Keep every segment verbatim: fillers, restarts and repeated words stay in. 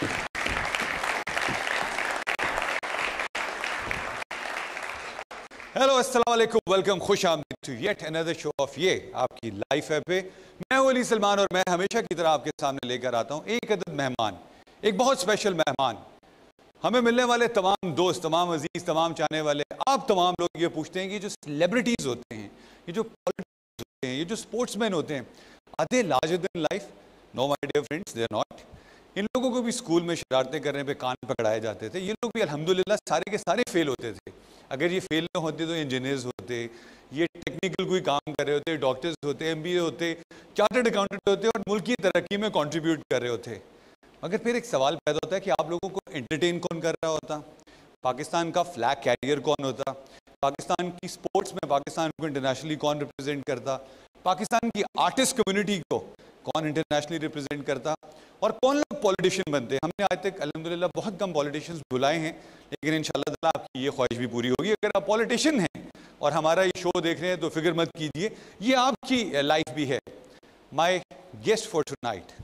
Hello अस्सलाम वालेकुम, welcome, खुश आमदीद to yet another show of ये आपकी लाइफ है पे। मैं हूं अली सलमान और मैं हमेशा की तरह आपके सामने लेकर आता हूं एक अदद मेहमान, एक बहुत स्पेशल मेहमान। हमें मिलने वाले तमाम दोस्त, तमाम अजीज, तमाम चाहने वाले, आप तमाम लोग ये पूछते हैं कि जो सेलिब्रिटीज़ होते हैं, ये जो पॉलिटिशियंस होते हैं, ये जो स्पोर्ट्समैन होते हैं, are they larger than life? No my dear friends, they are not. इन लोगों को भी स्कूल में शरारतें करने पे कान पकड़ाए जाते थे। ये लोग भी अल्हम्दुलिल्लाह सारे के सारे फेल होते थे। अगर ये फेल न होते तो इंजीनियर्स होते, ये टेक्निकल कोई काम कर रहे होते, डॉक्टर्स होते, एमबीए होते, चार्टर्ड अकाउंटेंट होते और मुल्क की तरक्की में कंट्रीब्यूट कर रहे होते। मगर फिर एक सवाल पैदा होता है कि आप लोगों को एंटरटेन कौन कर रहा होता? पाकिस्तान का फ्लैग कैरियर कौन होता? पाकिस्तान की स्पोर्ट्स में पाकिस्तान को इंटरनेशनली कौन रिप्रेजेंट करता? पाकिस्तान की आर्टिस्ट कम्युनिटी को कौन इंटरनेशनली रिप्रेजेंट करता? और कौन लोग पॉलिटिशियन बनते? हमने आज तक अल्हम्दुलिल्लाह बहुत कम पॉलिटिशियंस बुलाए हैं, लेकिन इंशाल्लाह ताला आपकी ये ख्वाहिश भी पूरी होगी। अगर आप पॉलिटिशियन हैं और हमारा ये शो देख रहे हैं तो फिक्र मत कीजिए, ये आपकी लाइफ भी है। My guest for tonight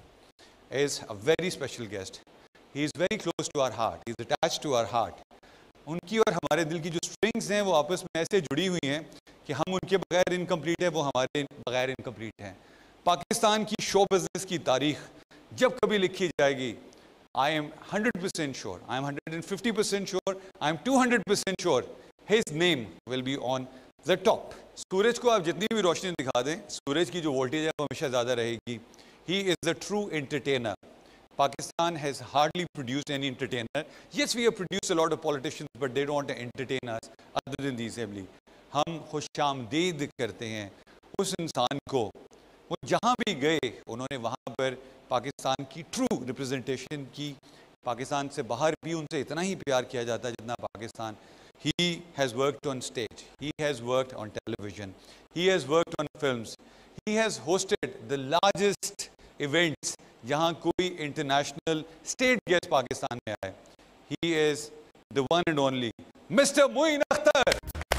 is a very special guest. He is very close to our heart. He is attached to our heart. उनकी और हमारे दिल की जो स्ट्रिंग्स हैं वो आपस में ऐसे जुड़ी हुई हैं कि हम उनके बगैर इनकम्प्लीट है, वो हमारे बगैर इनकम्प्लीट हैं। पाकिस्तान की शो बिजनेस की तारीख जब कभी लिखी जाएगी, I am hundred percent sure, I am hundred and fifty percent sure, I am two hundred percent sure his name will be on the top. सूरज को आप जितनी भी रोशनी दिखा दें, सूरज की जो वोल्टेज है वो हमेशा ज़्यादा रहेगी। He is a true entertainer. Pakistan has hardly produced any entertainer. Yes, we have produced a lot of politicians, but they don't want to entertain us other than the assembly. हम खुशामदीद करते हैं उस इंसान को, वो जहाँ भी गए उन्होंने वहाँ पर पाकिस्तान की ट्रू रिप्रेजेंटेशन की। पाकिस्तान से बाहर भी उनसे इतना ही प्यार किया जाता है जितना Pakistan. He has worked on stage. He has worked on television. He has worked on films. He has hosted the largest events जहां कोई इंटरनेशनल स्टेट गेस्ट पाकिस्तान में आए। He is the one and only mister Moin Akhtar.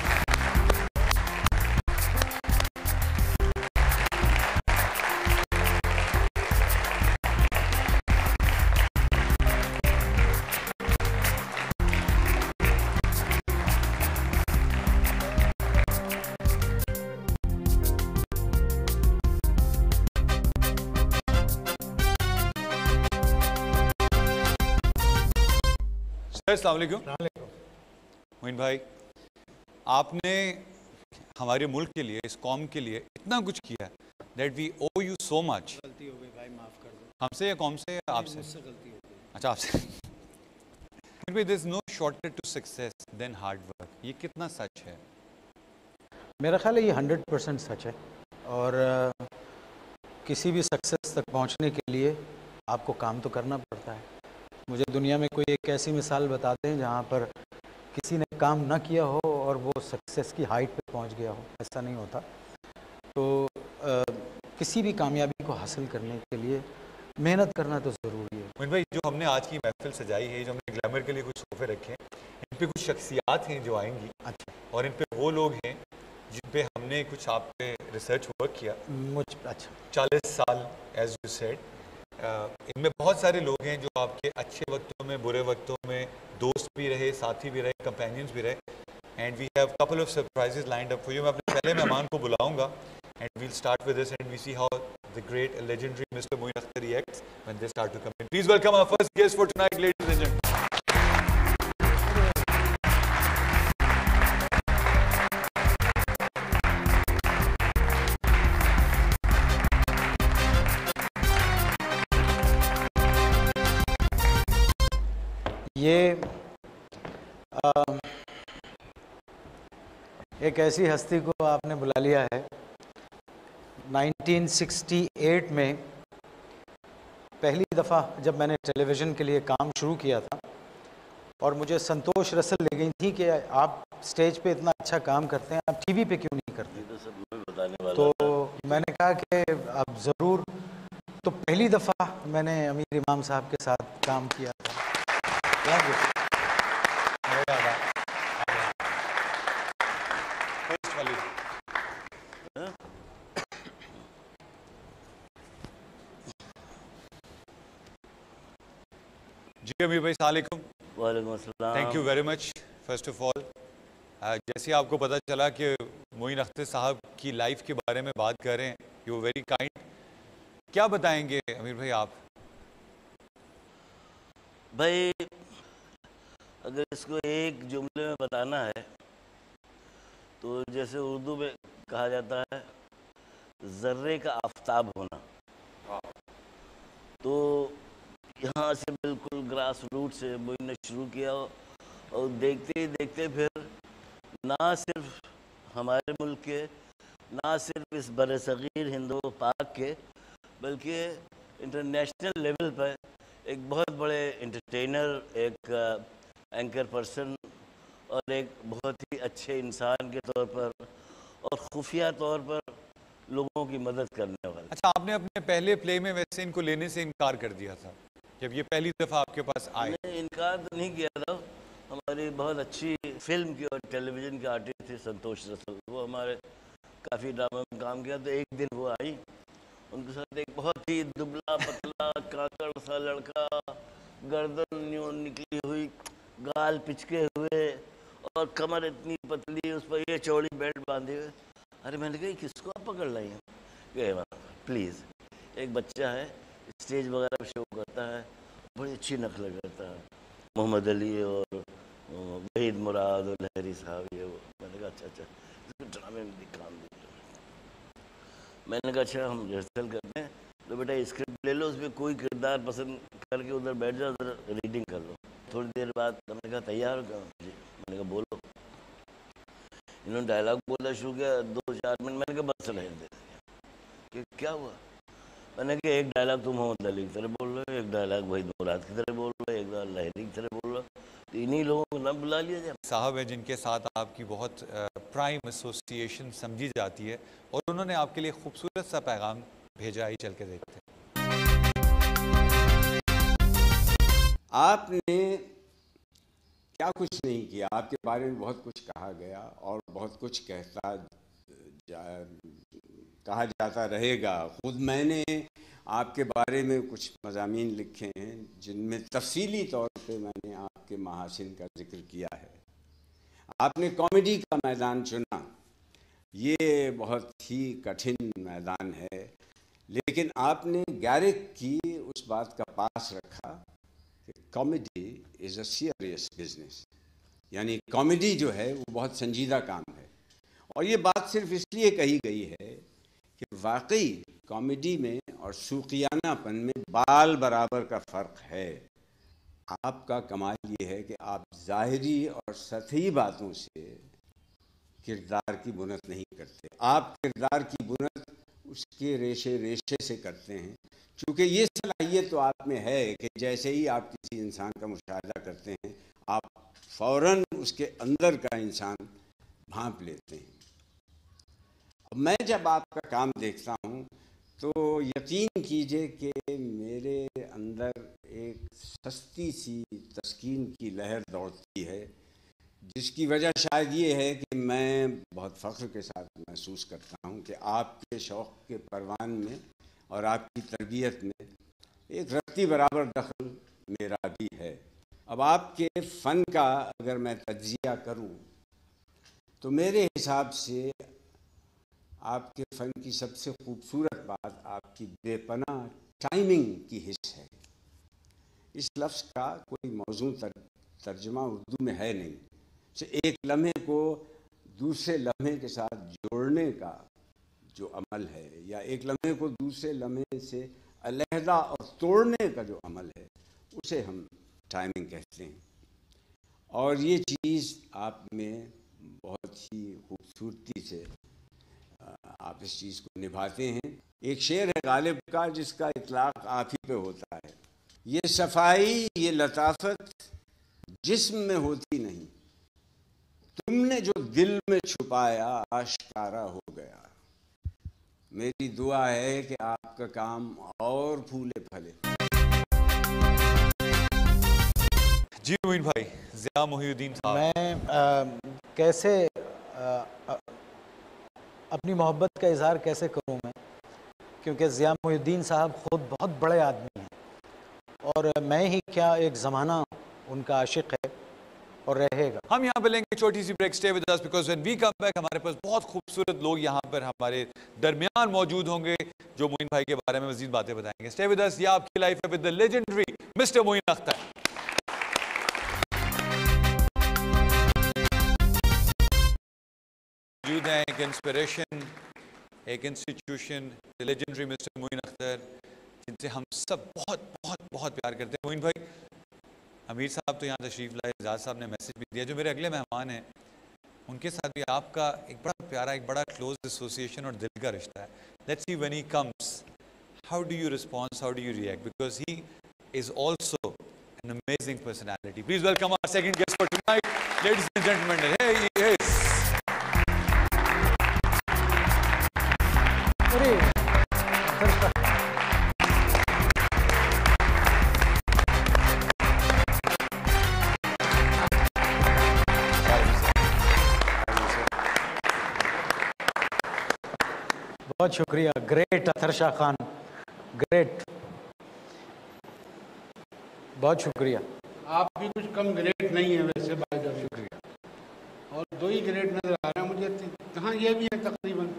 अस्सलाम वालेकुम। मोइन भाई, आपने हमारे मुल्क के लिए, इस कौम के लिए इतना कुछ किया, that we owe you so much. गलती हो गई भाई, माफ कर दो। हमसे या कौम से या आपसे? मुझसे गलती हो गई। अच्छा, आपसे। There is no shortcut to success than hard work. ये कितना सच है? मेरा ख्याल है ये हंड्रेड परसेंट सच है। और किसी भी सक्सेस तक पहुंचने के लिए आपको काम तो करना पड़ता है। मुझे दुनिया में कोई एक ऐसी मिसाल बताते हैं जहाँ पर किसी ने काम ना किया हो और वो सक्सेस की हाइट पे पहुँच गया हो। ऐसा नहीं होता। तो आ, किसी भी कामयाबी को हासिल करने के लिए मेहनत करना तो ज़रूरी है। मोइन भाई, जो हमने आज की महफिल सजाई है, जो हमने ग्लैमर के लिए कुछ सोफे रखे हैं, इन पे कुछ शख्सियात हैं जो आएंगी। अच्छा। और इन पे वो लोग हैं जिन पे हमने कुछ आप पे रिसर्च वर्क किया। मुझ अच्छा चालीस साल एज यू सेड, इनमें बहुत सारे लोग हैं जो आपके अच्छे वक्तों में, बुरे वक्तों में दोस्त भी रहे, साथी भी रहे, कंपेनियंस भी रहे। And we have couple of surprises lined up for you. मैं अपने पहले मेहमान को बुलाऊंगा and we'll start with this and we see how the great legendary mister Moin Akhtar reacts when they start to come in. Please welcome our first guest for tonight, ladies and gentleman. ये आ, एक ऐसी हस्ती को आपने बुला लिया है। नाइनटीन सिक्सटी एट में पहली दफ़ा जब मैंने टेलीविज़न के लिए काम शुरू किया था और मुझे संतोष रसल ले गई थी कि आप स्टेज पे इतना अच्छा काम करते हैं, आप टीवी पे क्यों नहीं करते? तो सब मैं बताने वाला तो था। मैंने कहा कि आप ज़रूर। तो पहली दफ़ा मैंने अमीर इमाम साहब के साथ काम किया था। जी अमीर भाई, सलाम। वालेकुम अस्सलाम। Thank you very much first of all. जैसे आपको पता चला कि मोइन अख्तर साहब की लाइफ के बारे में बात कर रहे हैं, यू वेरी काइंड, क्या बताएंगे अमीर भाई आप? भाई अगर इसको एक जुमले में बताना है तो जैसे उर्दू में कहा जाता है ज़र्रे का आफताब होना। तो यहाँ से बिल्कुल ग्रास रूट से मोइन ने शुरू किया और देखते ही देखते फिर ना सिर्फ हमारे मुल्क के, ना सिर्फ इस बरसगीर हिंदो पाक के, बल्कि इंटरनेशनल लेवल पर एक बहुत बड़े एंटरटेनर, एक एंकर पर्सन और एक बहुत ही अच्छे इंसान के तौर पर और खुफिया तौर पर लोगों की मदद करने वाले। अच्छा, आपने अपने पहले प्ले में वैसे इनको लेने से इनकार कर दिया था जब ये पहली दफ़ा आपके पास आए? मैंने इनकार तो नहीं किया था। हमारी बहुत अच्छी फिल्म की और टेलीविज़न के आर्टिस्ट थे संतोष रसल, वो हमारे काफ़ी ड्रामा में काम किया। तो एक दिन वो आई, उनके साथ एक बहुत ही दुबला पतला काकड़ सा लड़का, गर्दन यूं निकली हुई, गाल पिचके हुए और कमर इतनी पतली, उस पर ये चौड़ी बेल्ट बांधे हुए। अरे मैंने कहा किसको आप पकड़ लाई हैं? कहे प्लीज़, एक बच्चा है, स्टेज वगैरह पर शो करता है, बड़ी अच्छी नकल करता है, मोहम्मद अली और वहीद मुराद और लहरी साहब ये वो। मैंने कहा अच्छा अच्छा, इसको ड्रामे में काम दीजिए। मैंने कहा अच्छा हम रिहर्सल करते हैं, तो बेटा स्क्रिप्ट ले लो, उसमें कोई किरदार पसंद करके उधर बैठ जाओ, उधर रीडिंग कर लो। थोड़ी देर बाद मैंने कहा तैयार हो क्या? जी। मैंने कहा बोलो। इन्होंने डायलॉग बोलना शुरू किया, दो चार मिनट। मैंने कहा बस रहने दे कि क्या हुआ? मैंने कहा एक डायलॉग तुम मोहम्मद अली की तरह बोल रहे हो, एक डायलॉग वहीद मुराद की तरह बोल रहे हो, एक डायलॉग लहरी की तरह बोल रहे हो, तो इन्हीं लोगों को ना बुला लिया जाए। साहब है जिनके साथ आपकी बहुत प्राइम एसोसिएशन समझी जाती है और उन्होंने आपके लिए खूबसूरत सा पैगाम भेजा है, चल के देखते हैं। आपने क्या कुछ नहीं किया, आपके बारे में बहुत कुछ कहा गया और बहुत कुछ कहता जा, कहा जाता रहेगा। खुद मैंने आपके बारे में कुछ मज़ामीन लिखे हैं जिनमें तफसीली तौर पे मैंने आपके महासिन का जिक्र किया है। आपने कॉमेडी का मैदान चुना, ये बहुत ही कठिन मैदान है, लेकिन आपने गैरिक की उस बात का पास रखा कि comedy is a serious business, यानी कॉमेडी जो है वो बहुत संजीदा काम है। और ये बात सिर्फ इसलिए कही गई है कि वाकई कॉमेडी में और सूखियानापन में बाल बराबर का फ़र्क है। आपका कमाल ये है कि आप ज़ाहिरी और सतही बातों से किरदार की बुनत नहीं करते, आप किरदार की बुनत उसके रेशे रेशे से करते हैं। चूँकि ये सलाहियत तो आप में है कि जैसे ही आप किसी इंसान का मुशाहिदा करते हैं, आप फ़ौरन उसके अंदर का इंसान भांप लेते हैं। मैं जब आपका काम देखता हूँ तो यकीन कीजिए कि मेरे अंदर एक सस्ती सी तस्कीन की लहर दौड़ती है, जिसकी वजह शायद ये है कि मैं बहुत फ़ख्र के साथ महसूस करता हूँ कि आपके शौक़ के परवान में और आपकी तरबियत में एक रत्ती बराबर दखल मेरा भी है। अब आपके फ़न का अगर मैं तज्ज़िया करूँ तो मेरे हिसाब से आपके फ़न की सबसे खूबसूरत बात आपकी बेपनाह टाइमिंग की हिस्स है। इस लफ्ज़ का कोई मौजूद तर, तर्जुमा उर्दू में है नहीं। से एक लम्हे को दूसरे लम्हे के साथ जोड़ने का जो अमल है, या एक लम्हे को दूसरे लम्हे से अलहदा और तोड़ने का जो अमल है, उसे हम टाइमिंग कहते हैं। और ये चीज़ आप में बहुत ही खूबसूरती से आप इस चीज़ को निभाते हैं। एक शेर है गालिब का जिसका इतलाक़ आप ही पे होता है, ये सफाई ये लताफत जिस्म में होती नहीं, तुमने जो दिल में छुपाया आश्कारा हो गया। मेरी दुआ है कि आपका काम और फूले फले। जी मोइन भाई, ज़िया मोहिउद्दीन साहब, मैं आ, कैसे आ, आ, अपनी मोहब्बत का इजहार कैसे करूं मैं, क्योंकि ज़िया मोहिउद्दीन साहब ख़ुद बहुत बड़े आदमी हैं और मैं ही क्या, एक ज़माना उनका आशिक है और रहेगा। हम यहाँ पे लेंगे छोटी सी break. Stay with us because when we come back हमारे पास बहुत खूबसूरत लोग यहाँ पर हमारे दरमियान मौजूद होंगे जो मोइन भाई के बारे में मजीद बातें बताएंगे। स्टे विद अस, ये आपकी लाइफ है with the legendary mister Moin Akhtar. मौजूद हैं एक इंस्पिरेशन, एक institution, the legendary mister Moin Akhtar, जिनसे हम सब बहुत बहुत बहुत प्यार करते हैं। मोइन भाई, अमीर साहब तो यहाँ तशरीफ लाए, एजाज साहब ने मैसेज भी दिया, जो मेरे अगले मेहमान हैं उनके साथ भी आपका एक बड़ा प्यारा, एक बड़ा क्लोज एसोसिएशन और दिल का रिश्ता है। Let's see when he comes, how do you respond, how do you react, because he is also an amazing personality. Please welcome our second guest for tonight, ladies and gentleman, here he is. बहुत शुक्रिया। Great Atar Shah Khan, great, बहुत शुक्रिया। आप भी कुछ come great नहीं है वैसे, बाय द वे। शुक्रिया। और दो ही ग्रेट नजर आ रहा है मुझे, कहाँ ये भी है तकरीबन।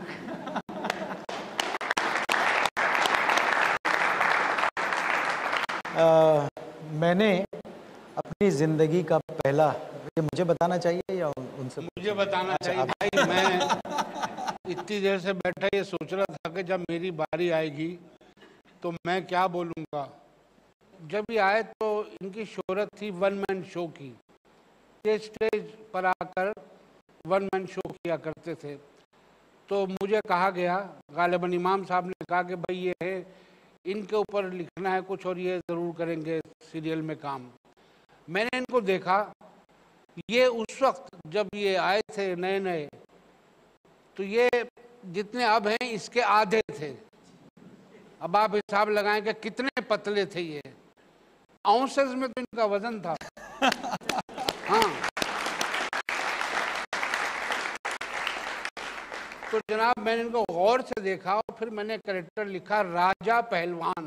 आ, मैंने अपनी ज़िंदगी का पहला, ये मुझे बताना चाहिए या उन, उनसे? मुझे बताना अच्छा, चाहिए भाई। मैं इतनी देर से बैठा ये सोच रहा था कि जब मेरी बारी आएगी तो मैं क्या बोलूँगा। जब ये आए तो इनकी शोहरत थी वन मैन शो की, ये स्टेज पर आकर वन मैन शो किया करते थे। तो मुझे कहा गया, गालिबन इमाम साहब ने कहा कि भाई ये है, इनके ऊपर लिखना है कुछ और ये ज़रूर करेंगे सीरियल में काम। मैंने इनको देखा, ये उस वक्त जब ये आए थे नए नए, तो ये जितने अब हैं इसके आधे थे। अब आप हिसाब लगाएं कि कितने पतले थे ये, आउंसेस में तो इनका वजन था। हाँ, तो जनाब मैंने इनको गौर से देखा और फिर मैंने कैरेक्टर लिखा राजा पहलवान।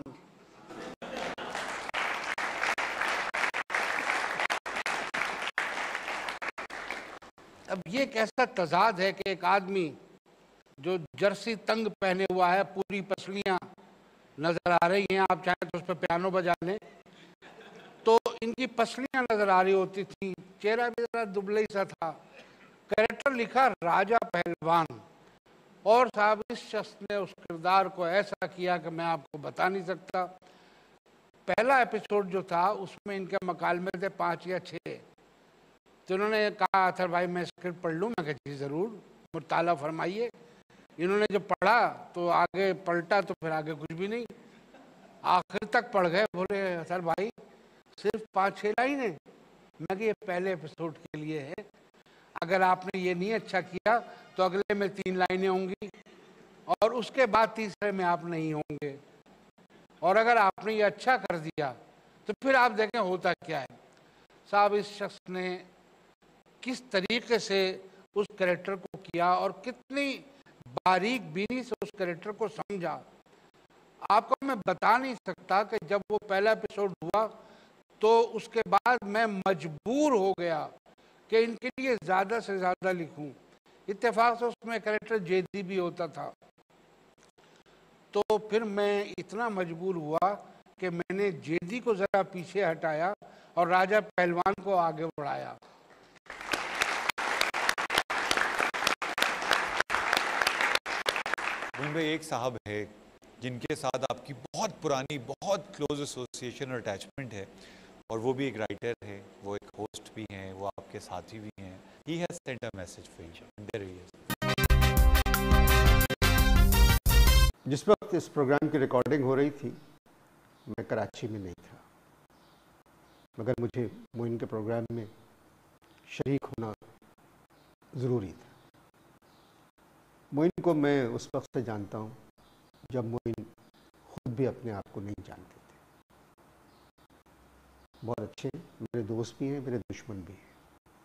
अब ये कैसा तजाद है कि एक आदमी जो जर्सी तंग पहने हुआ है, पूरी पसलियां नजर आ रही हैं, आप चाहें तो उस पर पियानो बजा लें, तो इनकी पसलियां नजर आ रही होती थी, चेहरा भी जरा दुबले सा था। कैरेक्टर लिखा राजा पहलवान, और साहब इस शख्स ने उस किरदार को ऐसा किया कि मैं आपको बता नहीं सकता। पहला एपिसोड जो था उसमें इनके मकालमे थे पाँच या छः, तो इन्होंने कहा अतर भाई मैं स्क्रिप्ट पढ़ लूँ। मैं कहा जी ज़रूर, मुताला फरमाइए। इन्होंने जब पढ़ा तो आगे पलटा तो फिर आगे कुछ भी नहीं, आखिर तक पढ़ गए। बोले अतर भाई सिर्फ पाँच छः लाइन है। मैं कि ये पहले एपिसोड के लिए है, अगर आपने ये नहीं अच्छा किया तो अगले में तीन लाइनें होंगी और उसके बाद तीसरे में आप नहीं होंगे, और अगर आपने ये अच्छा कर दिया तो फिर आप देखें होता क्या है। साहब इस शख्स ने किस तरीके से उस कैरेक्टर को किया और कितनी बारीक बीनी से उस कैरेक्टर को समझा, आपको मैं बता नहीं सकता। कि जब वो पहला एपिसोड हुआ तो उसके बाद मैं मजबूर हो गया कि इनके लिए ज़्यादा से ज़्यादा लिखूं। इत्तेफाक से उसमें कैरेक्टर जेदी भी होता था, तो फिर मैं इतना मजबूर हुआ कि मैंने जेदी को ज़रा पीछे हटाया और राजा पहलवान को आगे बढ़ाया। भाई एक साहब है जिनके साथ आपकी बहुत पुरानी, बहुत क्लोज एसोसिएशन और अटैचमेंट है, और वो भी एक राइटर है, वो एक होस्ट भी हैं, वो आपके साथी भी हैं। He has sent a message for you, there he is. जिस वक्त इस प्रोग्राम की रिकॉर्डिंग हो रही थी मैं कराची में नहीं था, मगर मुझे मोइन के प्रोग्राम में शरीक होना ज़रूरी था। मोइन को मैं उस वक्त से जानता हूँ जब मोइन खुद भी अपने आप को नहीं जानते थे। बहुत अच्छे मेरे दोस्त भी हैं, मेरे दुश्मन भी हैं।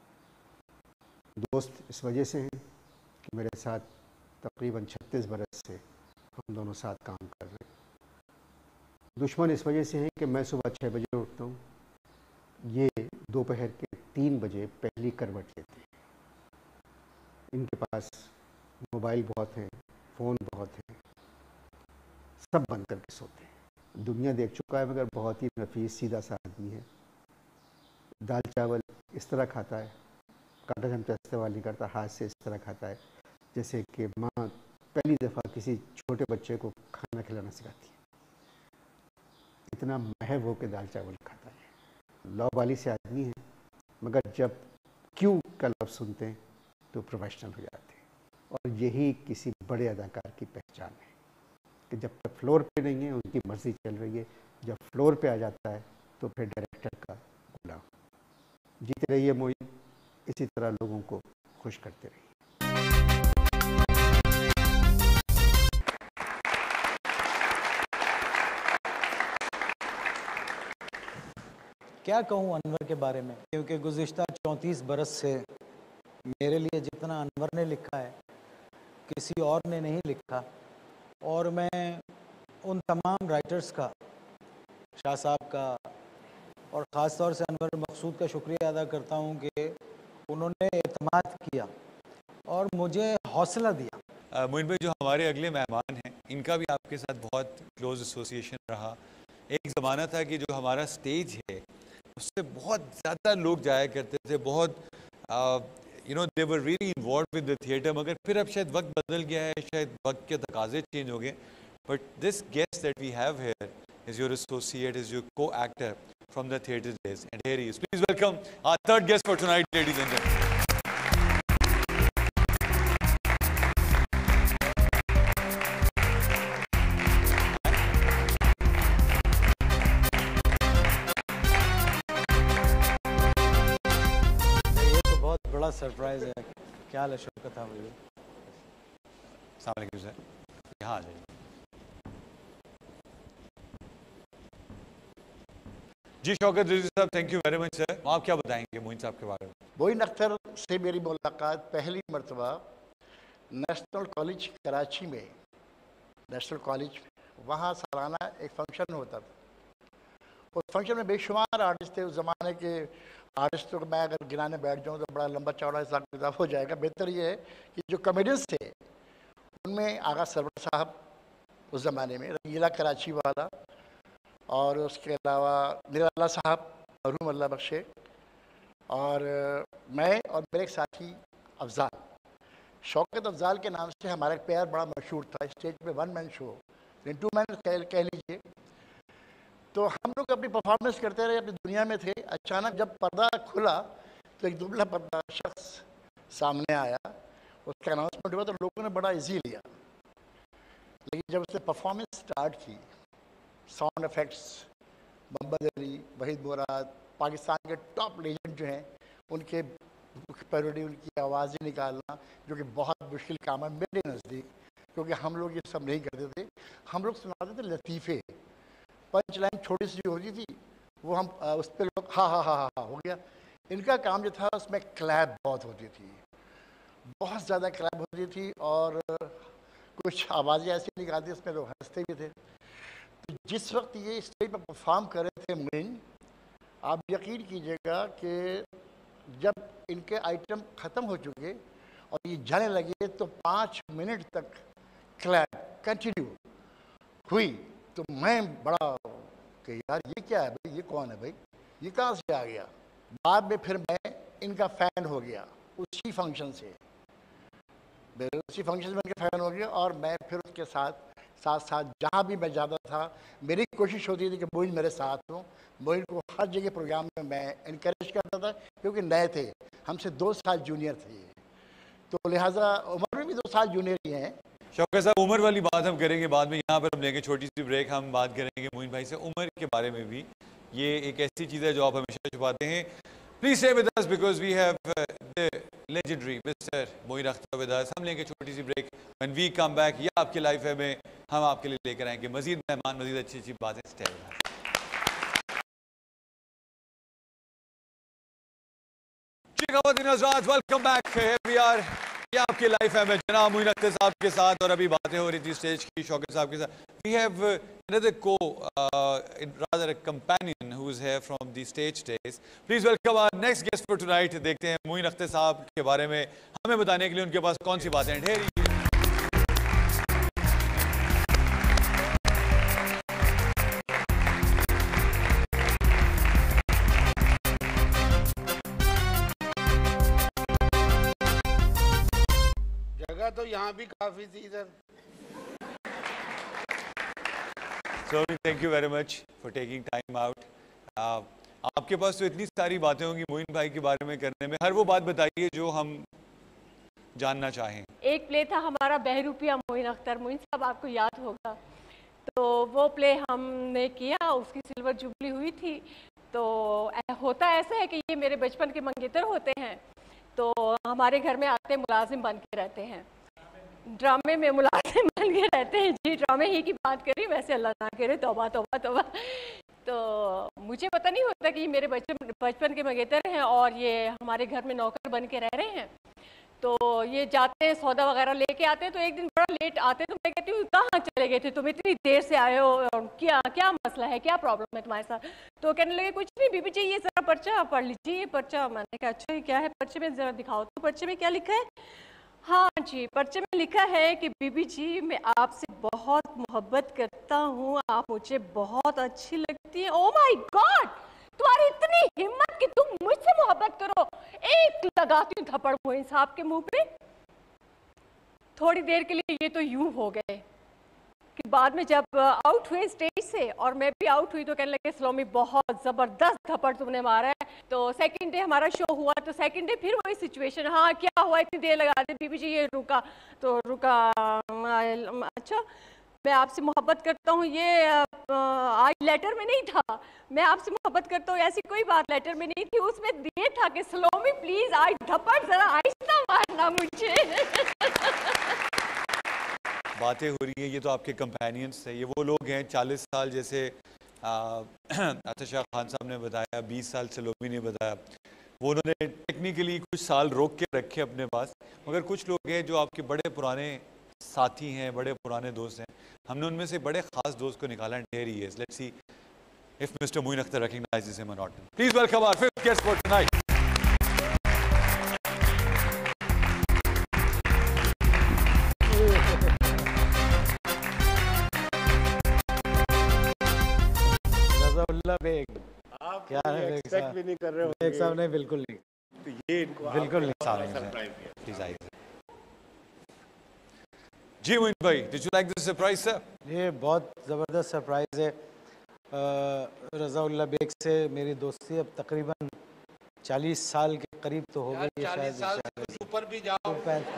दोस्त इस वजह से हैं कि मेरे साथ तकरीबन छत्तीस बरस से हम दोनों साथ काम कर रहे हैं। दुश्मन इस वजह से हैं कि मैं सुबह छः बजे उठता हूँ, ये दोपहर के तीन बजे पहली करवट लेते हैं। इनके पास मोबाइल बहुत हैं, फ़ोन बहुत हैं, सब बंद करके सोते हैं। दुनिया देख चुका है मगर बहुत ही नफीस सीधा सा आदमी है। दाल चावल इस तरह खाता है, काटा चमचा इस्तेमाल नहीं करता, हाथ से इस तरह खाता है जैसे कि माँ पहली दफ़ा किसी छोटे बच्चे को खाना खिलाना सिखाती है। इतना महव हो के दाल चावल खाता है। लौ वाली से आदमी है मगर जब क्यों का लफ्ज़ सुनते हैं तो प्रोफेशनल हो जाते हैं। और यही किसी बड़े अदाकार की पहचान है कि जब तक फ्लोर पे नहीं है उनकी मर्जी चल रही है, जब फ्लोर पे आ जाता है तो फिर डायरेक्टर का गुलाम। जीते रहिए मोइन, इसी तरह लोगों को खुश करते रहिए। क्या कहूँ अनवर के बारे में, क्योंकि गुज़िश्ता चौंतीस बरस से मेरे लिए जितना अनवर ने लिखा है किसी और ने नहीं लिखा। और मैं उन तमाम राइटर्स का, शाह साहब का और ख़ास तौर से अनवर मकसूद का शुक्रिया अदा करता हूँ कि उन्होंने एतमाद किया और मुझे हौसला दिया। मोइन भाई, जो हमारे अगले मेहमान हैं, इनका भी आपके साथ बहुत क्लोज एसोसिएशन रहा। एक ज़माना था कि जो हमारा स्टेज है उससे बहुत ज़्यादा लोग जाया करते थे, बहुत you know they were really involve with the theatre. मगर फिर अब शायद वक्त बदल गया है, शायद वक्त के तकाजे चेंज हो गए। But this guest that we have here is your associate, is your co actor from the theatre days, and here he is. Please welcome our third guest for tonight, ladies and gentlemen. ये तो बहुत बड़ा surprise है। क्या हाल है शौकत साहब? अस्सलाम वालेकुम सर, यहाँ आ जाइए। जी शौकत रिजवी साहब, thank you very much sir. आप क्या बताएंगे मोइन साहब के बारे में? मोइन अख्तर से मेरी मुलाकात पहली मरतबा नेशनल कॉलेज कराची में, नेशनल कॉलेज वहाँ सालाना एक फंक्शन होता था। उस फंक्शन में बेशुमार आर्टिस्ट थे। उस ज़माने के आर्टिस्टों को मैं अगर गिनाने बैठ जाऊँ तो बड़ा लंबा चौड़ा हिसाब किताब हो जाएगा। बेहतर ये है कि जो कॉमेडियंस थे उनमें आगा सरवर साहब उस ज़माने में, रंगीला कराची वाला, और उसके अलावा निराला साहब, मरहूम अल्लाह बख्शे, और मैं और मेरे एक साथी अफजाल, शौकत अफजाल के नाम से हमारा एक पेयर बड़ा मशहूर था। स्टेज पे one man show, two man कह, कह लीजिए। तो हम लोग अपनी परफॉर्मेंस करते रहे, अपनी दुनिया में थे। अचानक जब पर्दा खुला तो एक दुबला पर्दा शख्स सामने आया, उसका अनाउंसमेंट हुआ तो लोगों ने बड़ा इजी लिया। लेकिन जब उसने परफॉर्मेंस स्टार्ट की, साउंड इफेक्ट्स, मोहम्मद अली, वहीद मुराद, पाकिस्तान के टॉप लेजेंड जो हैं, उनके पैरोडी, उनकी आवाज़ें निकालना, जो कि बहुत मुश्किल काम है मेरे नज़दीक, क्योंकि हम लोग ये सब नहीं करते थे। हम लोग सुनाते थे लतीफ़े, पंच लाइन छोटी सी होती थी, वो हम उस पर लोग हा हा हा हा हा हो गया। इनका काम जो था उसमें क्लैप बहुत होती थी, बहुत ज़्यादा क्लैप होती थी, और कुछ आवाज़ें ऐसी निकालती उसमें लोग हंसते भी थे। तो जिस वक्त ये स्टेज पर परफॉर्म कर रहे थे मोइन, आप यकीन कीजिएगा कि जब इनके आइटम ख़त्म हो चुके और ये जाने लगे तो पाँच मिनट तक क्लैप कंटिन्यू हुई। तो मैं बड़ा कि यार ये क्या है भाई, ये कौन है भाई, ये कहाँ से आ गया। बाद में फिर मैं इनका फ़ैन हो गया उसी फंक्शन से, मेरे उसी फंक्शन में इनके फ़ैन हो गया। और मैं फिर उसके साथ साथ साथ जहाँ भी मैं जाता था, मेरी कोशिश होती थी कि मोइन मेरे साथ हो। मोइन को हर जगह प्रोग्राम में मैं इनकरेज करता था, क्योंकि नए थे, हमसे दो साल जूनियर थे, तो लिहाजा उम्र में भी दो साल जूनियर ही हैं। शौकत साहब, उम्र वाली बात हम करेंगे बाद में, यहाँ पर हम लेंगे छोटी सी ब्रेक। हम बात करेंगे मोइन भाई से उम्र के बारे में भी। ये एक ऐसी चीज़ है जो आप हमेशा छुपाते हैं। Please stay with us because we have the legendary mister Moin Akhtar with us. हम लेंगे छोटी सी break. When we come back, ये आपकी लाइफ है में हम आपके लिए लेकर आएंगे मजीद मेहमान, मजीद अच्छी अच्छी बातें। स्टे विद अस। जी खवातीन हज़रात, welcome back. Here we are ये आपकी लाइफ है, मैं जनाब मोइन अख्तर साहब के साथ, और अभी बातें हो रही थी स्टेज की शौकत साहब के साथ। We have another co uh, rather a companion who is here from the stage days. Please welcome our next guest for tonight. देखते हैं मोइन अख्तर साहब के बारे में हमें बताने के लिए उनके पास कौन सी बातें हैं। ढेरी जगह तो यहाँ भी काफी थी इधर। So thank you very much for taking time out. Uh, आपके पास तो इतनी सारी बातें होंगी मोइन भाई के बारे में करने में, हर वो बात बताइए जो हम जानना चाहें। एक प्ले था हमारा बहरूपिया मोइन अख्तर, मोइन साहब आपको याद होगा, तो वो प्ले हमने किया, उसकी सिल्वर जुबली हुई थी। तो होता ऐसा है कि ये मेरे बचपन के मंगेतर होते हैं, तो हमारे घर में आते मुलाजिम बन के रहते हैं, ड्रामे में मुलाजिम बन के रहते हैं जी। ड्रामे ही की बात करी, वैसे अल्लाह ना करे, तौबा तौबा तौबा। तो मुझे पता नहीं होता कि ये मेरे बचपन बचपन के मंगेतर हैं और ये हमारे घर में नौकर बन के रह रहे हैं। तो ये जाते हैं, सौदा वगैरह लेके आते हैं, तो एक दिन बड़ा लेट आते हैं, तो मैं कहती हूँ कहाँ चले गए थे तुम, इतनी देर से आए हो, क्या क्या मसला है, क्या प्रॉब्लम है तुम्हारे साथ? तो कहने लगे कुछ नहीं बीबी जी, ये ज़रा पर्चा पढ़ लीजिए, ये पर्चा। मैंने कहा अच्छा ये क्या है पर्चे में, ज़रा दिखाओ तो पर्चे में क्या लिखा है। हाँ जी, पर्चे में लिखा है कि बीबी जी मैं आपसे बहुत मोहब्बत करता हूँ, आप मुझे बहुत अच्छी लगती है। ओ माय गॉड, तुम्हारी इतनी हिम्मत कि तुम मुझसे मोहब्बत करो। एक लगाती हूँ थप्पड़ मोइन साहब के मुंह पे। थोड़ी देर के लिए ये तो यूं हो गए कि बाद में जब आउट हुए स्टेज से और मैं भी आउट हुई तो कहने लगे सलोमी बहुत ज़बरदस्त थप्पड़ तुमने मारा है। तो सेकंड डे हमारा शो हुआ, तो सेकंड डे फिर वही सिचुएशन, हाँ क्या हुआ इतनी देर लगा दी बीबी जी, ये रुका तो रुका। अच्छा मैं आपसे मोहब्बत करता हूँ, ये आज लेटर में नहीं था, मैं आपसे मोहब्बत करता हूँ ऐसी कोई बात लेटर में नहीं थी, उसमें ये था कि सलोमी प्लीज आज थप्पड़ जरा आहिस्ता मारना मुझे। बातें हो रही हैं, ये तो आपके कंपेनियंस थे, ये वो लोग हैं चालीस साल जैसे अतशा खान साहब ने बताया, बीस साल सलोमी ने बताया, वो उन्होंने टेक्निकली कुछ साल रोक के रखे अपने पास, मगर कुछ लोग हैं जो आपके बड़े पुराने साथी हैं, बड़े पुराने दोस्त हैं, हमने उनमें से बड़े खास दोस्त को निकाला। Here he is. Let's see if Mister Moin Akhtar recognizes him or not. Please welcome our fifth guest for tonight. Razaullah Baig, आप क्या है बेग एक्सपेक्ट साहब? भी नहीं कर रहे हो बेग साहब नहीं, बिल्कुल नहीं, तो ये इनको बिल्कुल नहीं। सरप्राइज दिया। Please आइए। जी मोइन भाई, did you like this surprise sir? ये बहुत ज़बरदस्त सरप्राइज़ है। रज़ाउल्लाह बेग से मेरी दोस्ती अब तकरीबन चालीस साल के करीब तो हो गई है, शायद चालीस साल से कुछ ऊपर भी जाओ।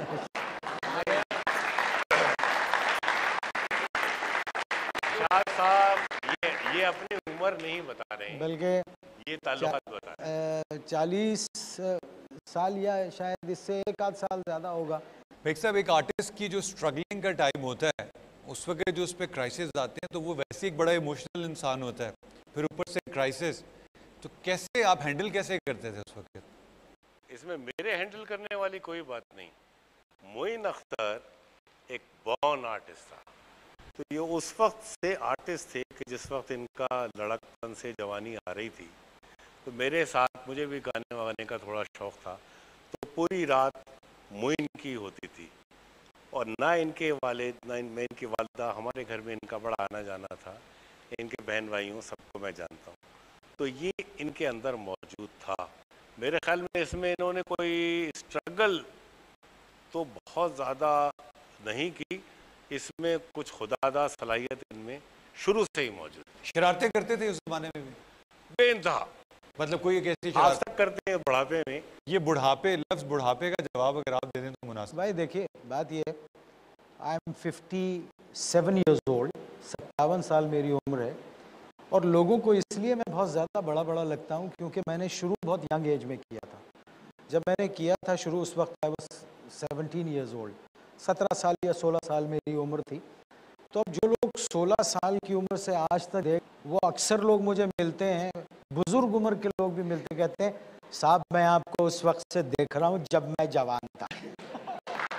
शाह साहब ये ये अपनी उम्र नहीं बता रहे हैं, बल्कि ये ताल्लुकात बता रहे हैं। चालीस साल या शायद इससे एक आध साल ज़्यादा होगा। बेग साहब, एक आर्टिस्ट की जो स्ट्रगलिंग का टाइम होता है उस वक्त जो उस पर क्राइसिस आते हैं तो वो वैसे एक बड़ा इमोशनल इंसान होता है, फिर ऊपर से क्राइसिस, तो कैसे आप हैंडल कैसे करते थे उस वक्त? इसमें मेरे हैंडल करने वाली कोई बात नहीं। मोइन अख्तर एक बॉर्न आर्टिस्ट था, तो ये उस वक्त से आर्टिस्ट थे कि जिस वक्त इनका लड़कपन से जवानी आ रही थी, तो मेरे साथ मुझे भी गाने वाने का थोड़ा शौक़ था, तो पूरी रात मोइन की होती थी। और ना इनके वालिद ना इन मैं इनकी वालदा, हमारे घर में इनका बड़ा आना जाना था, इनके बहन भाइयों सबको मैं जानता हूँ, तो ये इनके अंदर मौजूद था। मेरे ख्याल में इसमें इन्होंने कोई स्ट्रगल तो बहुत ज़्यादा नहीं की, इसमें कुछ खुदादा सलाहियत इनमें शुरू से ही मौजूद। शरारतें करते थे उस जमाने में भी? बेइंतहा, मतलब कोई एक ऐसी आज तक करते हैं बुढ़ापे में। ये बुढ़ापे, लफ्ज़ बुढ़ापे का जवाब अगर आप दे दें तो मुनासिब। भाई देखिए बात ये है, I am fifty seven years old, सत्तावन साल मेरी उम्र है, और लोगों को इसलिए मैं बहुत ज़्यादा बड़ा बड़ा लगता हूँ क्योंकि मैंने शुरू बहुत यंग एज में किया था। जब मैंने किया था शुरू, उस वक्त I was seventeen years old, सत्रह साल या सोलह साल मेरी उम्र थी। तो अब जो लोग सोलह साल की उम्र से आज तक देख, वो अक्सर लोग मुझे मिलते हैं, बुजुर्ग उम्र के लोग भी मिलते, कहते हैं साहब मैं आपको उस वक्त से देख रहा हूँ जब मैं जवान था।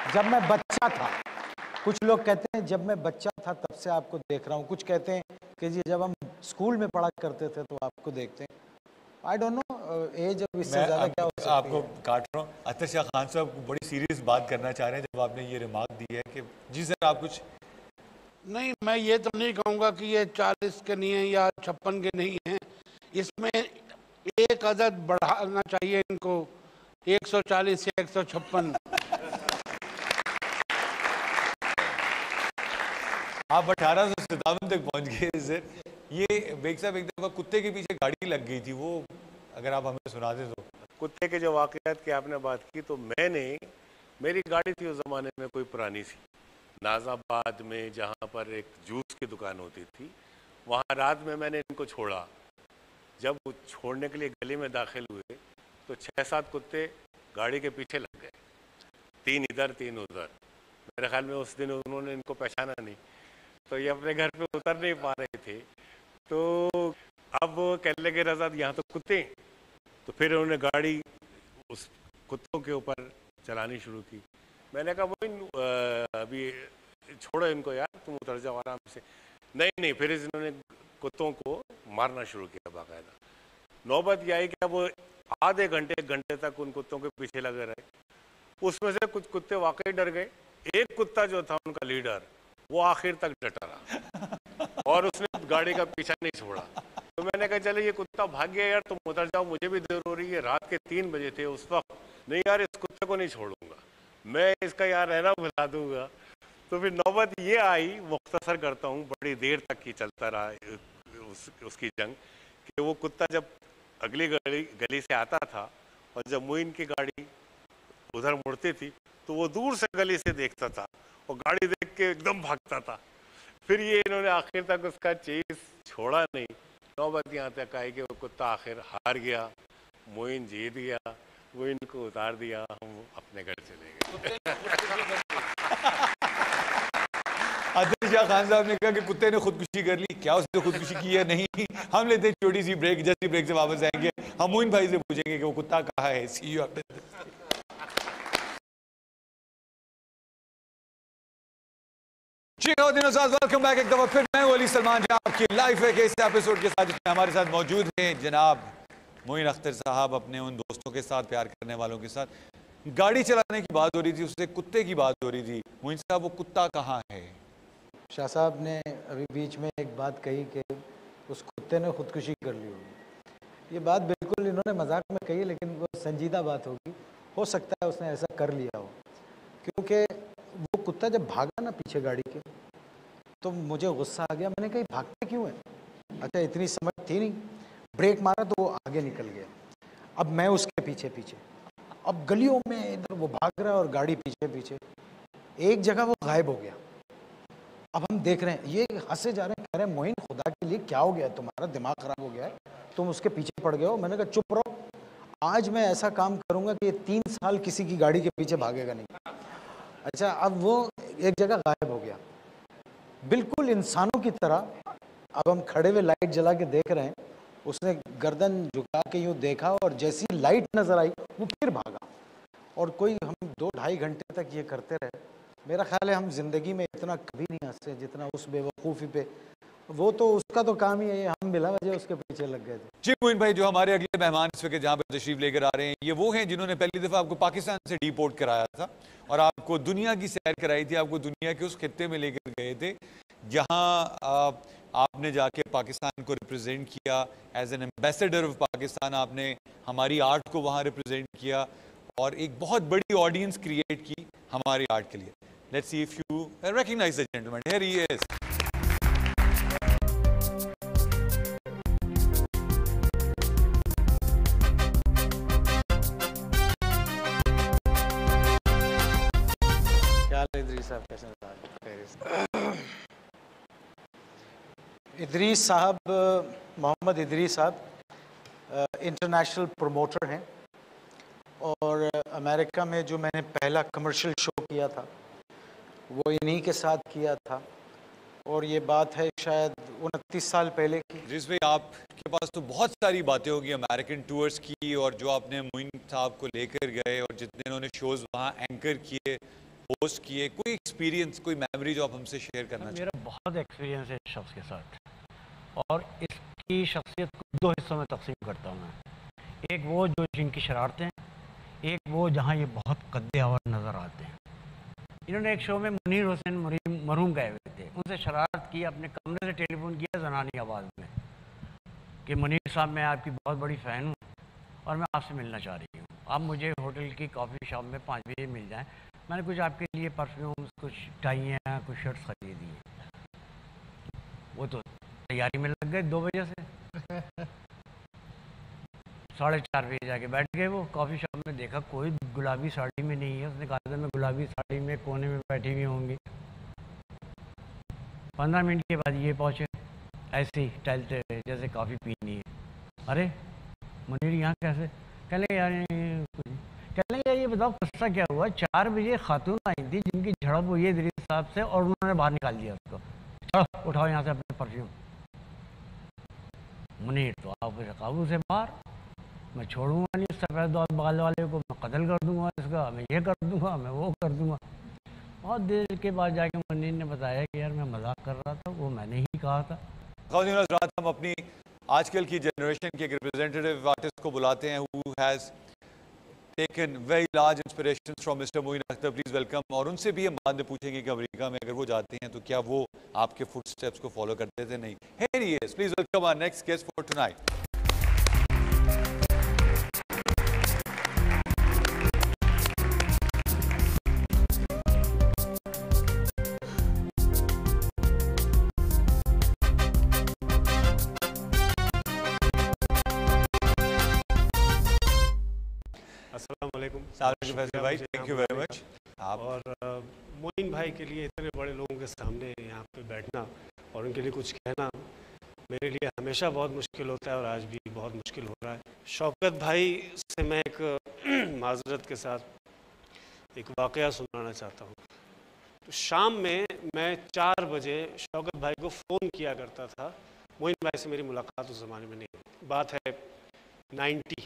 जब मैं बच्चा था, कुछ लोग कहते हैं जब मैं बच्चा था तब से आपको देख रहा हूँ, कुछ कहते हैं कि जी जब हम स्कूल में पढ़ा करते थे तो आपको देखते हैं। आई डोंट नो एज अब इससे ज़्यादा क्या हो सकती आपको है। काट रहा हूँ। अतर शाह खान साहब बड़ी सीरियस बात करना चाह रहे हैं जब आपने ये रिमार्क दी है कि जी सर आप कुछ। नहीं, मैं ये तो नहीं कहूँगा कि ये चालीस के नहीं है या छप्पन के नहीं है, इसमें एक अदद बढ़ाना चाहिए इनको, एक सौ चालीस से एक सौ छप्पन। आप अठारह सौ सतावन तक पहुंच गए सर। ये बेग साहब एक दफा कुत्ते के पीछे गाड़ी लग गई थी, वो अगर आप हमें सुना दें तो। कुत्ते के जो वाक़यात की आपने बात की, तो मैंने, मेरी गाड़ी थी उस ज़माने में कोई पुरानी सी, नाज़ाबाद में जहाँ पर एक जूस की दुकान होती थी, वहाँ रात में मैंने इनको छोड़ा। जब वो छोड़ने के लिए गली में दाखिल हुए तो छः सात कुत्ते गाड़ी के पीछे लग गए, तीन इधर तीन उधर। मेरे ख्याल में उस दिन उन्होंने इनको पहचाना नहीं, तो ये अपने घर पे उतर नहीं पा रहे थे। तो अब कहने लगे रज़ा यहाँ तो कुत्ते हैं, तो फिर उन्होंने गाड़ी उस कुत्तों के ऊपर चलानी शुरू की। मैंने कहा वो अभी छोड़ो इनको यार, तुम उतर जाओ आराम से। नहीं नहीं, फिर इन्होंने कुत्तों को मारना शुरू किया बाकायदा। नौबत यह आई कि अब वो आधे घंटे एक घंटे तक उन कुत्तों के पीछे लगे रहे। उसमें से कुछ कुत्ते वाकई डर गए। एक कुत्ता जो था उनका लीडर, वो आखिर तक डटा रहा और उसने गाड़ी का पीछा नहीं छोड़ा। तो मैंने कहा चले ये कुत्ता भाग गया यार, तुम उतर जाओ, मुझे भी देर हो रही है। रात के तीन बजे थे उस वक्त। नहीं यार, इस कुत्ते को नहीं छोड़ूंगा, मैं इसका यार रहना भुला दूंगा। तो फिर नौबत ये आई, मुख्तसर करता हूँ, बड़ी देर तक ही चलता रहा उस, उसकी जंग, कि वो कुत्ता जब अगली गली गली से आता था और जब मोइन की गाड़ी उधर मुड़ती थी तो वो दूर से गली से देखता था और गाड़ी देख के एकदम भागता था। फिर ये इन्होंने आखिर तक उसका चेस छोड़ा नहीं। नौबत यहाँ तक आई कि वो कुत्ता आखिर हार गया, मोइन जीत गया, वो इनको उतार दिया, हम अपने घर चले गए। आदिल शाह खान साहब ने कहा कि कुत्ते ने खुदकुशी कर ली, क्या उसने खुदकुशी की है नहीं। हम लेते हैं छोटी सी ब्रेक, जैसी ब्रेक से वापस आएंगे हम मोइन भाई से पूछेंगे कि वो कुत्ता कहाँ है। See you after this. Welcome back एक दफा फिर मैं हूं अली सलमान, आपकी लाइफ है कि इस एपिसोड के साथ जिसमें हमारे साथ मौजूद हैं जनाब मोइन अख्तर साहब, अपने उन दोस्तों के साथ, प्यार करने वालों के साथ। गाड़ी चलाने की बात हो रही थी, उससे कुत्ते की बात हो रही थी। मोइन साहब वो कुत्ता कहाँ है? शाह साहब ने अभी बीच में एक बात कही कि उस कुत्ते ने खुदकुशी कर ली होगी। ये बात बिल्कुल इन्होंने मजाक में कही, लेकिन वो संजीदा बात होगी। हो सकता है उसने ऐसा कर लिया हो, क्योंकि वो कुत्ता जब भागा ना पीछे गाड़ी के, तो मुझे गुस्सा आ गया। मैंने कहा भागते क्यों है? अच्छा, इतनी समझ थी नहीं। ब्रेक मारा तो वो आगे निकल गया। अब मैं उसके पीछे पीछे, अब गलियों में इधर वो भाग रहा है और गाड़ी पीछे पीछे। एक जगह वो गायब हो गया। अब हम देख रहे हैं, ये हंसे जा रहे हैं, कह रहे हैं मोइन खुदा के लिए क्या हो गया, तुम्हारा दिमाग खराब हो गया है, तुम उसके पीछे पड़ गए हो। मैंने कहा चुप रहो, आज मैं ऐसा काम करूंगा कि ये तीन साल किसी की गाड़ी के पीछे भागेगा नहीं। अच्छा, अब वो एक जगह गायब हो गया, बिल्कुल इंसानों की तरह। अब हम खड़े हुए लाइट जला के देख रहे हैं, उसने गर्दन झुका के यूँ देखा और जैसी लाइट नज़र आई वो फिर भागा। और कोई हम दो ढाई घंटे तक ये करते रहे। मेरा ख्याल है हम ज़िंदगी में इतना कभी नहीं हंसे जितना उस बेवकूफ़ी पे। वो तो उसका तो काम ही है, हम बिला वजह उसके पीछे लग गए थे। जी मोइन भाई, जो हमारे अगले मेहमान इस वक्त जहाँ पर तशरीफ लेकर आ रहे हैं, ये वो हैं जिन्होंने पहली दफ़ा आपको पाकिस्तान से डिपोर्ट कराया था और आपको दुनिया की सैर कराई थी, आपको दुनिया के उस खित्ते में लेकर गए थे जहाँ आप, आपने जाके पाकिस्तान को रिप्रेजेंट किया as an ambassador of Pakistan. आपने हमारी आर्ट को वहाँ रिप्रेजेंट किया और एक बहुत बड़ी ऑडियंस क्रिएट की हमारी आर्ट के लिए। Let's see if you recognise the gentleman, here he is. Idrees साहब, मोहम्मद इदरीस साहब इंटरनेशनल प्रोमोटर हैं और अमेरिका में जो मैंने पहला कमर्शियल शो किया था वो इन्हीं के साथ किया था और ये बात है शायद उनतीस साल पहले की। जिसमें आपके पास तो बहुत सारी बातें होगी अमेरिकन टूर्स की और जो आपने मोइन साहब को लेकर गए और जितने उन्होंने शोज़ वहाँ एंकर किए, होस्ट किए, कोई एक्सपीरियंस, कोई मेमोरी जो आप हमसे शेयर करना चाहें? मेरा बहुत एक्सपीरियंस है इस शख्स के साथ, और इसकी शख्सियत को दो हिस्सों में तकसीम करता हूँ मैं। एक वो जो जिनकी शरारतें, एक वो जहाँ ये बहुत कद्दे आवर नज़र आते हैं। इन्होंने एक शो में मुनीर हुसैन मरहूम गए हुए थे, उनसे शरारत की, अपने कमरे से टेलीफोन किया ज़नानी आवाज़ में कि मुनीर साहब मैं आपकी बहुत बड़ी फ़ैन हूँ और मैं आपसे मिलना चाह रही हूँ, आप मुझे होटल की कॉफ़ी शॉप में पाँच बजे मिल जाएं, मैंने कुछ आपके लिए परफ्यूम्स, कुछ टाइयाँ, कुछ शर्ट्स खरीदी हैं। वो तो तैयारी में लग गए दो बजे से साढ़े चार बजे जाके बैठ गए वो कॉफ़ी शॉप में। देखा कोई गुलाबी साड़ी में नहीं है, उसने कहा था मैं गुलाबी साड़ी में कोने में बैठी हुई होंगी। पंद्रह मिनट के बाद ये पहुँचे ऐसे ही टहलते हुए जैसे कॉफ़ी पीनी है। अरे मुनीर यहाँ कैसे? कहने यार कुछ, कहने यार ये बताओ किस्सा क्या हुआ? चार बजे खातून आई थी जिनकी झड़प हुई है इदरीस साहब से और उन्होंने बाहर निकाल दिया उसको, चलो उठाओ यहाँ से अपने परफ्यूम। मुनीर तो आप काबू से बाहर, मैं छोड़ूंगा नहीं सफ़ेद बाल वाले को, मैं कत्ल कर दूंगा इसका, मैं ये कर दूंगा, मैं वो कर दूंगा। बहुत देर के बाद जाके मुनीर ने बताया कि यार मैं मजाक कर रहा था, वो मैंने ही कहा था। ख़वातीन और हज़रात, हम अपनी आजकल की जनरेशन के एक रिप्रेजेंटेटिव आर्टिस्ट को बुलाते हैं who has taken very large inspiration from mister Moin Akhtar. Please welcome. और उनसे भी हम बाद में पूछेंगे कि अमेरिका में अगर वो जाते हैं तो क्या वो आपके फुट स्टेप्स को फॉलो करते थे? नहीं। Here he is. Please welcome our next guest for tonight. भाई थैंक यू वेरी मच। आप और मोइन भाई के लिए इतने बड़े लोगों के सामने यहाँ पे बैठना और उनके लिए कुछ कहना मेरे लिए हमेशा बहुत मुश्किल होता है और आज भी बहुत मुश्किल हो रहा है। शौकत भाई से मैं एक माजरत के साथ एक वाक़या सुनाना चाहता हूँ। तो शाम में मैं चार बजे शौकत भाई को फ़ोन किया करता था। मोइन भाई से मेरी मुलाकात उस ज़माने में नहीं हुई, बात है नाइन्टी,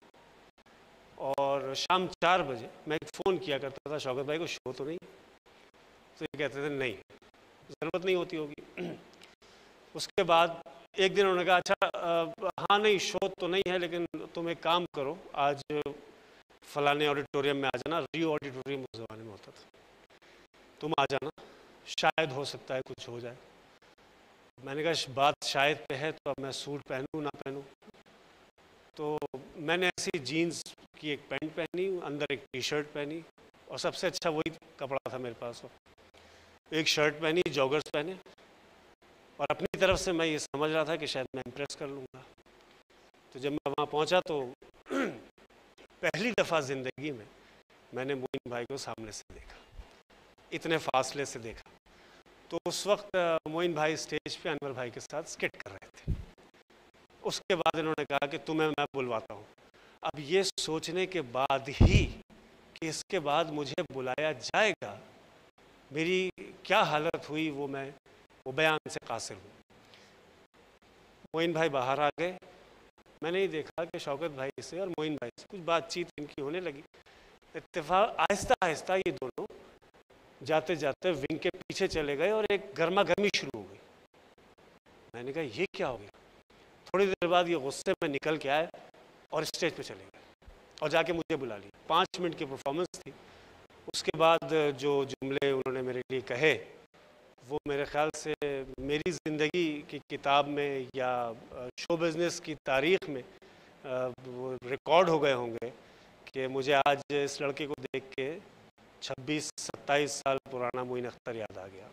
और शाम चार बजे मैं एक फ़ोन किया करता था शौकत भाई को, शो तो नहीं? तो ये कहते थे नहीं, ज़रूरत नहीं होती होगी। उसके बाद एक दिन उन्होंने कहा अच्छा हाँ नहीं शो तो नहीं है, लेकिन तुम एक काम करो, आज फलाने ऑडिटोरियम में आ जाना। रियो ऑडिटोरियम उस ज़माने में होता था, तुम आ जाना, शायद हो सकता है कुछ हो जाए। मैंने कहा बात शायद पे है तो अब मैं सूट पहनूँ ना पहनूँ। तो मैंने ऐसी जीन्स की एक पैंट पहनी, अंदर एक टी शर्ट पहनी, और सबसे अच्छा वही कपड़ा था मेरे पास। एक शर्ट पहनी, जॉगर्स पहने, और अपनी तरफ से मैं ये समझ रहा था कि शायद मैं इम्प्रेस कर लूँगा। तो जब मैं वहाँ पहुँचा तो पहली दफ़ा ज़िंदगी में मैंने मोइन भाई को सामने से देखा, इतने फासले से देखा। तो उस वक्त मोइन भाई स्टेज पे अनवर भाई के साथ स्किट कर रहे थे। उसके बाद इन्होंने कहा कि तुम्हें मैं बुलवाता हूँ। अब ये सोचने के बाद ही कि इसके बाद मुझे बुलाया जाएगा, मेरी क्या हालत हुई वो मैं वो बयान से कासिर हूँ। मोइन भाई बाहर आ गए, मैंने ही देखा कि शौकत भाई से और मोइन भाई से कुछ बातचीत इनकी होने लगी। इत्तेफाक आहिस्ता आहिस्ता ये दोनों जाते जाते विंग के पीछे चले गए और एक गर्मा गर्मी शुरू हो गई। मैंने कहा ये क्या हो गया? थोड़ी देर बाद ये गुस्से में निकल के आए और स्टेज पे चले गए और जाके मुझे बुला लिया। पाँच मिनट की परफॉर्मेंस थी। उसके बाद जो जुमले उन्होंने मेरे लिए कहे वो मेरे ख़्याल से मेरी ज़िंदगी की किताब में या शो बिज़नेस की तारीख़ में वो रिकॉर्ड हो गए होंगे कि मुझे आज इस लड़के को देख के छब्बीस सत्ताईस साल पुराना मोइन अख्तर याद आ गया।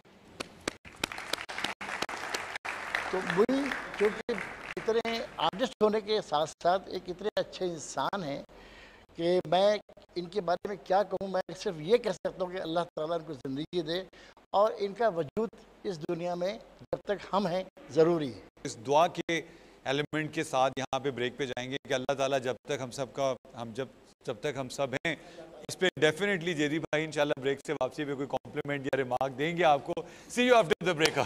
तो मोइन क्योंकि इतने आर्टिस्ट होने के साथ साथ एक इतने अच्छे इंसान हैं कि मैं इनके बारे में क्या कहूँ। मैं सिर्फ ये कह सकता हूँ कि अल्लाह ताला इनको ज़िंदगी दे और इनका वजूद इस दुनिया में जब तक हम हैं ज़रूरी है। इस दुआ के एलिमेंट के साथ यहाँ पे ब्रेक पे जाएंगे कि अल्लाह ताला जब तक हम सब का हम जब जब तक हम सब हैं इस पे डेफिनेटली जेदी भाई इंशाल्लाह ब्रेक से वापसी पे कोई कॉम्प्लीमेंट या रिमार्क देंगे आपको। See you after the break.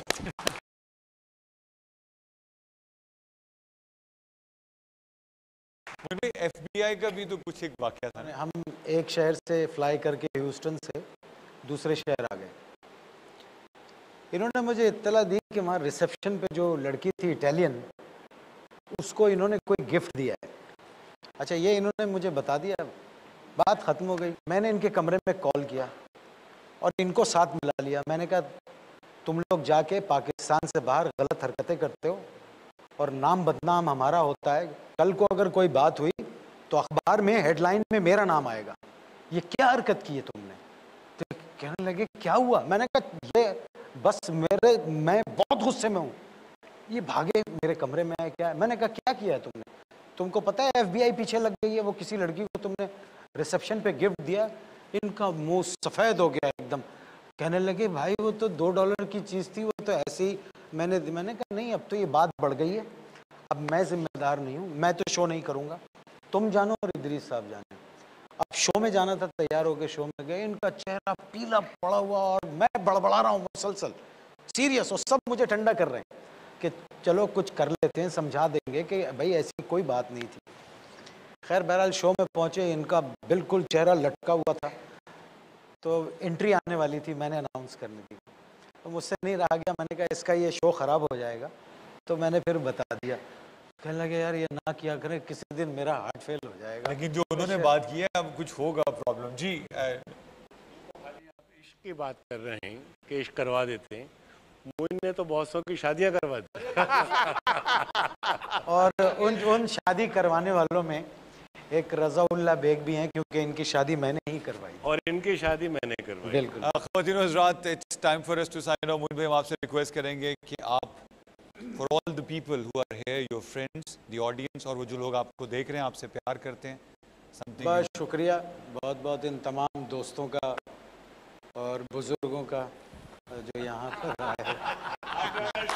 F B I का भी तो कुछ एक वाकया था ना। हम एक शहर से फ्लाई करके ह्यूस्टन से दूसरे शहर आ गए। इन्होंने मुझे इत्तला दी कि वहाँ रिसेप्शन पे जो लड़की थी इटालियन, उसको इन्होंने कोई गिफ्ट दिया है। अच्छा, ये इन्होंने मुझे बता दिया, बात ख़त्म हो गई। मैंने इनके कमरे में कॉल किया और इनको साथ मिला लिया। मैंने कहा तुम लोग जाके पाकिस्तान से बाहर गलत हरकतें करते हो और नाम बदनाम हमारा होता है। कल को अगर कोई बात हुई तो अखबार में हेडलाइन में मेरा नाम आएगा। ये क्या हरकत की है तुमने? तो कहने लगे क्या हुआ? मैंने कहा ये बस मेरे मैं बहुत गुस्से में हूँ। ये भागे मेरे कमरे में आए। क्या? मैंने कहा क्या किया है तुमने? तुमको पता है एफबीआई पीछे लग गई है, वो किसी लड़की को तुमने रिसेप्शन पे गिफ्ट दिया। इनका मुंह सफ़ेद हो गया एकदम। कहने लगे भाई वो तो दो डॉलर की चीज़ थी, वो तो ऐसे ही मैंने मैंने कहा नहीं, अब तो ये बात बढ़ गई है, अब मैं जिम्मेदार नहीं हूँ, मैं तो शो नहीं करूँगा, तुम जानो और इदरीस साहब जाने। अब शो में जाना था, तैयार हो गए शो में गए। इनका चेहरा पीला पड़ा हुआ और मैं बड़बड़ा रहा हूँ मुसलसल, सीरियस, और सब मुझे ठंडा कर रहे हैं कि चलो कुछ कर लेते हैं, समझा देंगे कि भाई ऐसी कोई बात नहीं थी। खैर बहरहाल शो में पहुँचे, इनका बिल्कुल चेहरा लटका हुआ था। तो एंट्री आने वाली थी, मैंने अनाउंस करनी थी, तो मुझसे नहीं रहा गया। मैंने कहा इसका ये शो ख़राब हो जाएगा, तो मैंने फिर बता दिया। कहने लगे यार ये ना किया करें, किसी दिन मेरा हार्ट फेल हो जाएगा। लेकिन जो उन्होंने बात की है अब कुछ होगा प्रॉब्लम। जी इश्क की बात कर रहे हैं कि इश्क करवा देते हैं, मोइन ने तो बहुत सौ की शादियां करवा दी। और उन उन शादी करवाने वालों में एक रज़ाउल्लाह बेग भी हैं, क्योंकि इनकी शादी मैंने ही करवाई और इनकी शादी मैंने करवाई। बिल्कुल। ख़वातीन और हज़रात, it's time for us to sign off. Moin भाई हम आपसे रिक्वेस्ट करेंगे कि आप for all the people who are here, your friends, the audience, और वो जो लोग आपको देख रहे हैं, आपसे प्यार करते हैं, समथिंग। बहुत शुक्रिया, बहुत बहुत इन तमाम दोस्तों का और बुज़ुर्गों का जो यहाँ पर आए हैं।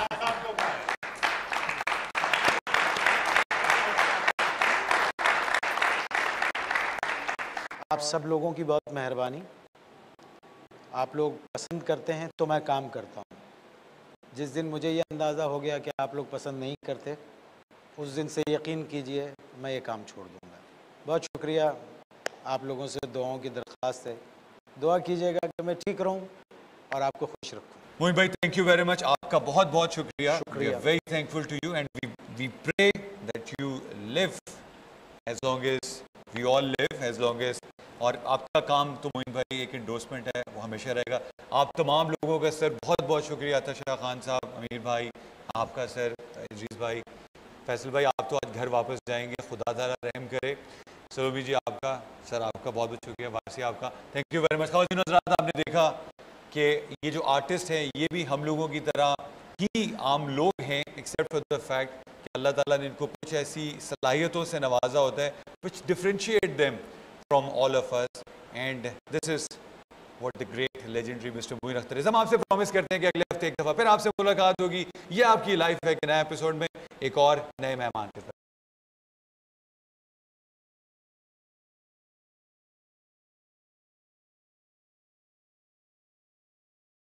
आप सब लोगों की बहुत मेहरबानी। आप लोग पसंद करते हैं तो मैं काम करता हूँ। जिस दिन मुझे ये अंदाज़ा हो गया कि आप लोग पसंद नहीं करते, उस दिन से यकीन कीजिए मैं ये काम छोड़ दूँगा। बहुत शुक्रिया, आप लोगों से दुआओं की दरख्वास्त है, दुआ कीजिएगा कि मैं ठीक रहूँ और आपको खुश रखूँ। मोइन भाई थैंक यू वेरी मच, आपका बहुत बहुत शुक्रिया। वी शुक्रिया। Are very thankful to you and we we pray that you live as long as we all live, as long as, और आपका काम तो मोइन भाई एक इंडोर्समेंट है, वो हमेशा रहेगा। आप तमाम लोगों का सर बहुत बहुत शुक्रिया, तशा खान साहब, अमीर भाई, आपका सर, इदरीस भाई, फैसल भाई, आप तो आज घर वापस जाएंगे, खुदा ताला रहम करे। सलोमी जी आपका, सर आपका बहुत बहुत शुक्रिया, वासी आपका, थैंक यू वेरी मच। ख़वातीन और हज़रात, आपने देखा कि ये जो आर्टिस्ट हैं ये भी हम लोगों की तरह ही आम लोग हैं, एक्सेप्ट फॉर द फैक्ट कि अल्लाह ताला ने इनको कुछ ऐसी सलाहियतों से नवाजा होता है which differentiate them from all of us, and this is what the great legendary mister Moin Akhtar is. हम आपसे प्रॉमिस करते हैं कि अगले हफ्ते एक दफ़ा फिर आपसे मुलाकात होगी। ये आपकी लाइफ है कि नए एपिसोड में एक और नए मेहमान के साथ।